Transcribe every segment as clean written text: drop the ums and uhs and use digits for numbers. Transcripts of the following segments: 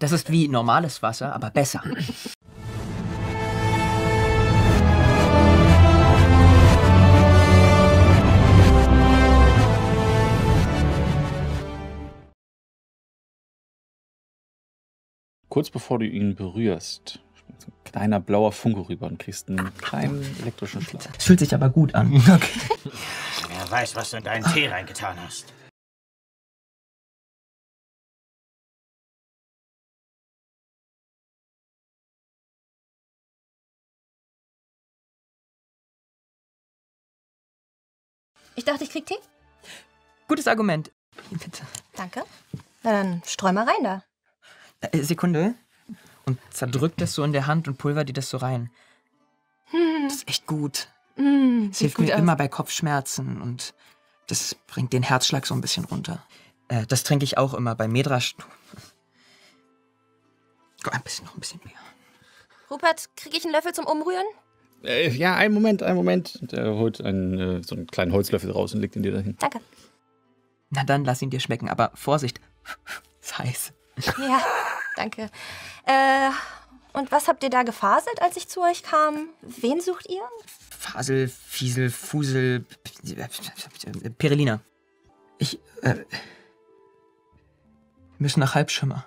Das ist wie normales Wasser, aber besser. Kurz bevor du ihn berührst, springt so ein kleiner blauer Funke rüber und kriegst einen kleinen elektrischen Schlag. Es fühlt sich aber gut an. Okay. Wer weiß, was du in deinen Tee reingetan hast. Ich dachte, ich krieg Tee. Gutes Argument. Danke. Na dann, streu mal rein da. Sekunde. Und zerdrückt das so in der Hand und pulver dir das so rein. Das ist echt gut. Es hilft mir immer bei Kopfschmerzen und das bringt den Herzschlag so ein bisschen runter. Das trinke ich auch immer bei Medrasch. Noch ein bisschen mehr. Rupert, krieg ich einen Löffel zum Umrühren? Ja, einen Moment. Und er holt so einen kleinen Holzlöffel raus und legt ihn dir dahin. Danke. Na dann, lass ihn dir schmecken. Aber Vorsicht, ist heiß. Ja, danke. Und was habt ihr da gefaselt, als ich zu euch kam? Wen sucht ihr? Fasel, Fiesel, Fusel, Perelina. Wir müssen nach Halbschimmer.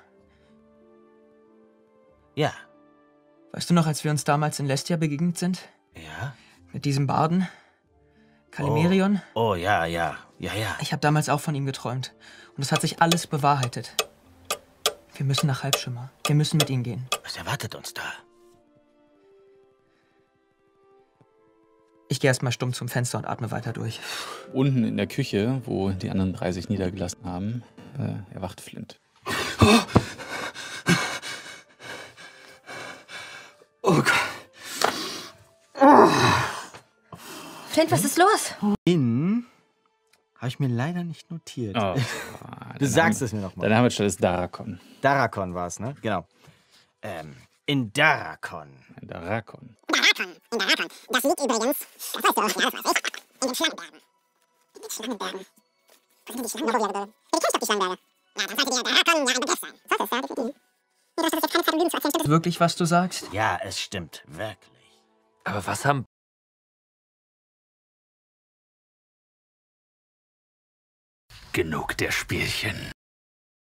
Ja. Weißt du noch, als wir uns damals in Lestia begegnet sind? Ja? Mit diesem Barden? Kalimerion? Oh, ja. Ich habe damals auch von ihm geträumt. Und es hat sich alles bewahrheitet. Wir müssen nach Halbschimmer. Wir müssen mit ihm gehen. Was erwartet uns da? Ich gehe erstmal stumm zum Fenster und atme weiter durch. Unten in der Küche, wo die anderen drei sich niedergelassen haben, erwacht Flint. Oh Gott. Flint, was ist los? Habe ich mir leider nicht notiert. Oh, Du sagst es mir nochmal. Dein Name ist Darakon. Darakon war es, ne? Genau. In Darakon. Darakon. In Darakon. Das liegt übrigens, das weißt du auch, ja, das weiß ich, in den Schlangenbergen. In den Schlangenbergen. Was sind die Schlangenberge? Ihr kennt doch die Schlangenberge. Ja, dann sollte dir Darakon ja ein Begriff sein. Sollte es ja, definitiv. Du hast jetzt keine Zeit, um Lügen zu erzählen, stimmt? Wirklich, was du sagst? Ja, es stimmt, wirklich. Aber was haben... Genug der Spielchen.